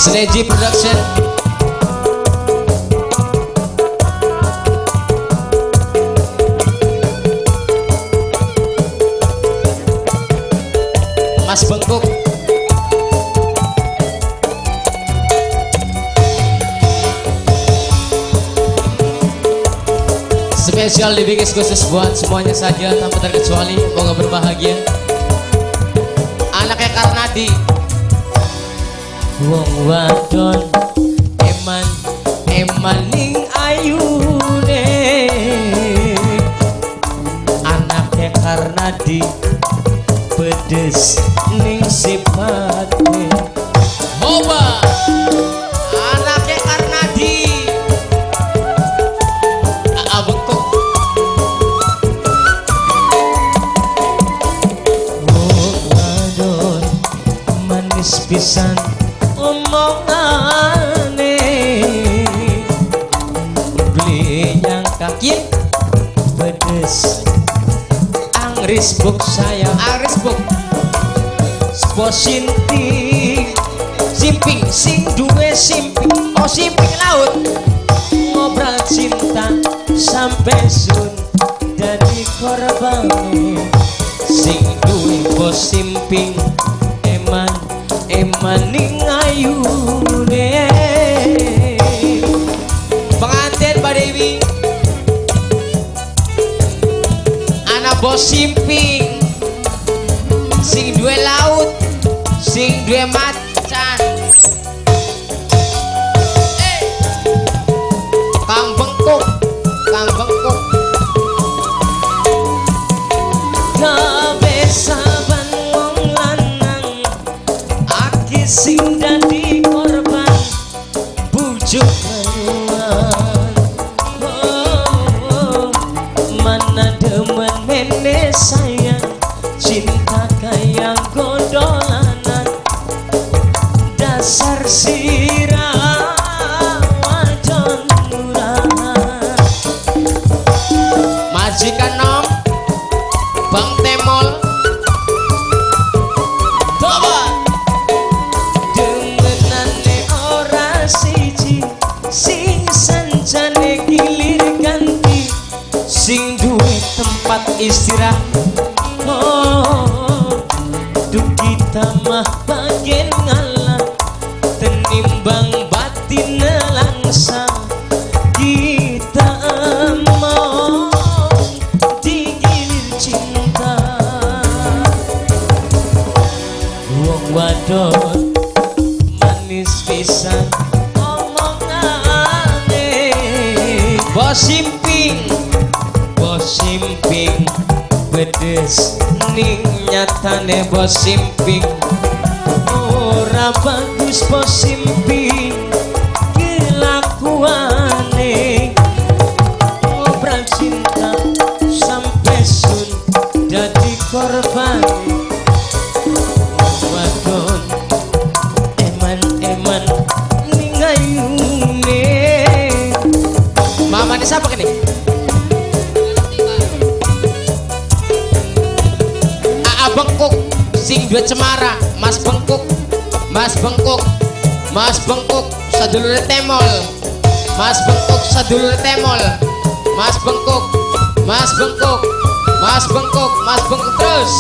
Sleji Production. Mas Bengkuk. Spesial dibikin khusus buat semuanya saja tanpa terkecuali. Semoga berbahagia. Anaknya Karnadi. Wong wadon eman ning ayune, anaknya Karnadi pedes ning sifatnya. Hoba anaknya Karnadi Bengkuk. Wong wadon manis pisan omongane, beli yang kaki pedes angris buk sayang angris buk posinti simping sing duwe simping oh simping laut ngobrol cinta sampai sun dari korban sing duwe bos simping eman ning ayune. Pengantin Mbak Dewi anak bos simping sing duwe laut sing duwe macan. Kang Bengkuk gawe saban wong lanang aki sing dadi korban bujuk rayuan. Mana demen mene sayang cinta kayak gondolanan dasar sirah wadon murahan. Majikan nom Bang Temol coba dengenane ora siji sing sanjane gilir ganti sing duwe tempat istirahat. Duh kita mah bagian ngalah tenimbang batin langsa kita mau digilir cinta. Wong wadon manis pisan omongane, bos simping pedes ning nyatane bos simping ora bagus bos simping kelakuane ngobrol cinta sampai sun jadi korban. Wadon eman ning ayune. Mama ini siapa kini? Bengkuk sing duwe cemara Mas Bengkuk sadulure temol Mas Bengkuk sadulure temol Mas Bengkuk terus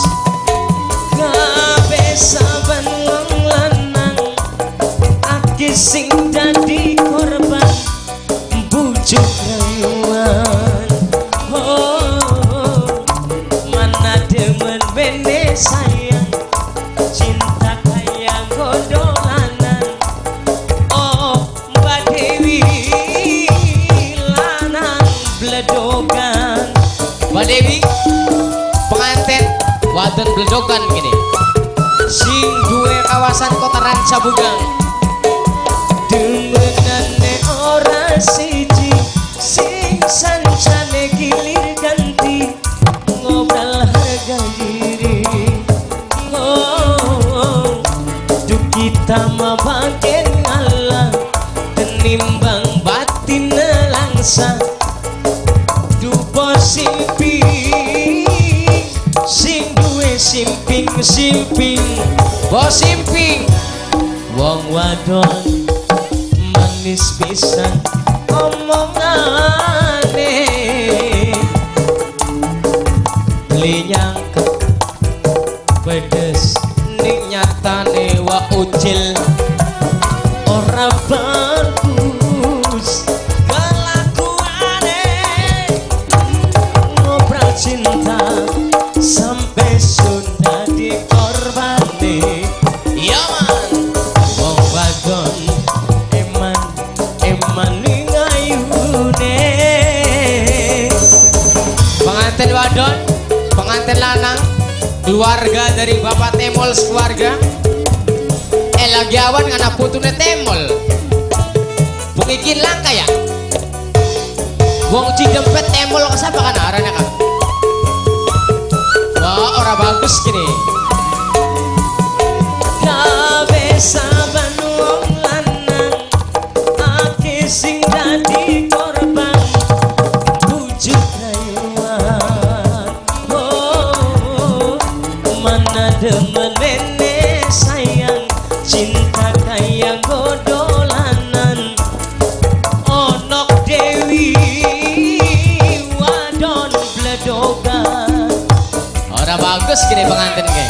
gawe saban wong lanang aki sing dadi korban bujuk rayuan. Mana demen bene sayang cinta kayak gondolanan. Oh Mbak Dewi lanang bledogan. Mbak Dewi pengantin wadon bledogan gini sing duwe kawasan kotaran Sabugang. Dengenane ora siji sing sancane gilir ganti ngobrol harga diri. Duh kita mah bagian ngalah tenimbang batin langsa. Duh bos simping sing duwe simping bos simping wong wadon manis pisan omongane beli nyangkep pedes ning nyatane wa ucil ora bagus kelakuane ngobrol cinta sampai sudah dikorbani ya man wong wadon eman ning ayune pengantin wadon pengantin lanang keluarga dari bapak temol sekeluarga lagi awan ngana putune temol bukikin langka ya wong cidempet temol kesapa kan arahnya kan wah ora bagus gini gawe saban wong lanang ake sing dadi korban bujuk rayuan oh mana demen nene sayang cinta kaya godolanan onok dewi wadon bledogan ora bagus gini pengantin ke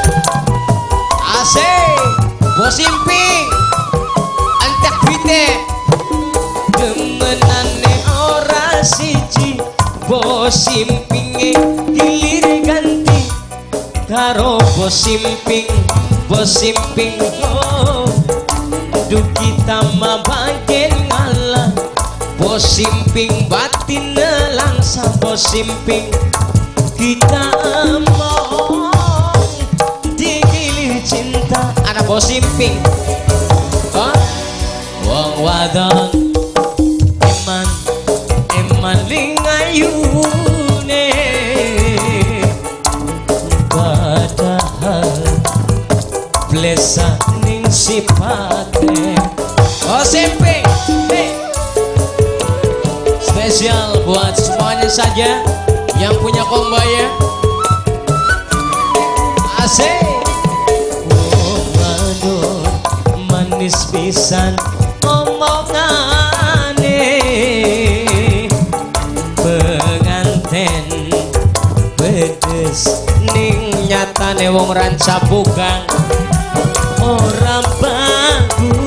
asik bos simping antek bite demenane ora siji bos simpinge gilir ganti karo bos simping oh duk kita mah bagen ngalah bos simping batin langsa bos simping kita mau digilih cinta anak bos simping oh wong wadon eman lingayune padahal blesa ning sipate oh simping hey. Spesial buat semuanya saja yang punya kombaya asik oh wadon manis pisan omongane penganten pedes ning nyatane wong ranca bukan ora bagus